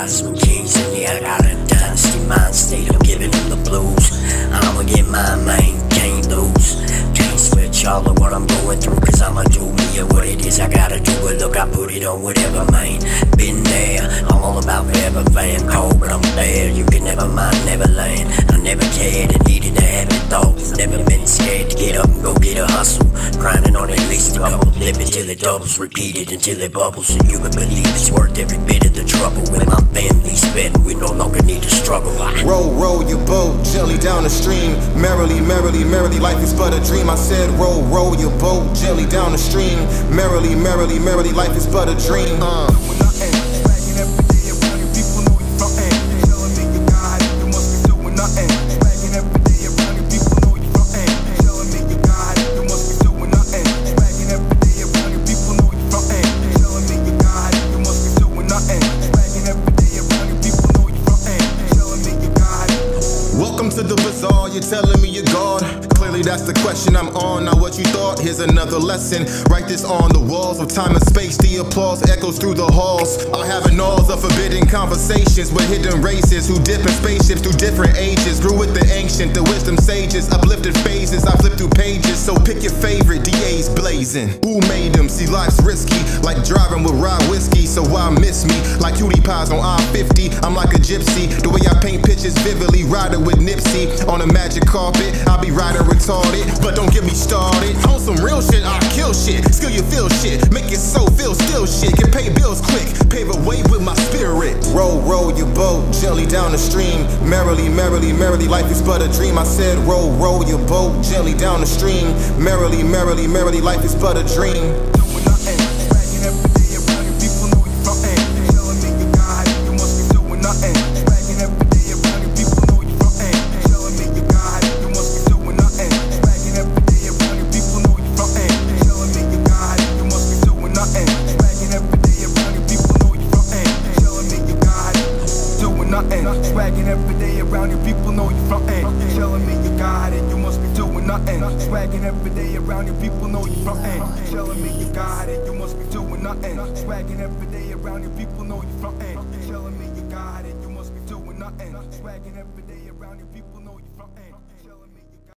got some kings in me, I got a dynasty mind state, I'm giving them the blues. I'ma get mine, man, can't lose. Can't switch all of what I'm going through, cause I'ma do me what it is I gotta do. But look, I put it on whatever, man. Been there, I'm all about forever, van cold, but I'm there. You can never mind Neverland. I never cared and needed to have it thoughts. Never been scared to get up and go get a hustle. Grinding on at least a couple, live until it doubles, repeat it until it bubbles. And you can believe it's worth every bit of the trouble. When my family's spent, we no longer need to struggle. Roll your boat gently down the stream. Merrily, merrily, merrily, life is but a dream. I said roll your boat gently down the stream. Merrily, merrily, merrily, life is but a dream. Welcome to the bazaar, you're telling me you're God. Clearly that's the question I'm on, not what you thought. Here's another lesson, write this on the walls of time and space. The applause echoes through the halls. I have an alls of forbidden conversations with hidden races who dip in spaceships through different ages. Grew with the ancient, the wisdom sages, uplifted phases. I flip through pages, so pick your favorite. Dee-A's blazing. Who made them? See, life's risky, like driving with rye whiskey. So why miss me? Like cutie pies on I-50. I'm like a gypsy, the way I paint pictures vividly. Riding with Nipsey on a magic carpet. I'll be riding retarded, but don't get me started. On some real shit, I kill shit. Skill you feel shit, make it so feel still shit. Can pay bills quick, pave a way with my spirit. Roll your boat gently down the stream. Merrily, merrily, merrily, life is but a dream. I said roll your boat gently down the stream. Merrily, merrily, merrily, life is but a dream. Swagging every day around your people know you frontin'. Telling me you got it, you must be doing nothing. Swagging every day around your people know you frontin'. Telling me you got it, you must be doing nothing. Swagging every day around your people know you frontin'. Telling me you got it, you must be doing nothing. Swagging every day around your people know you frontin'.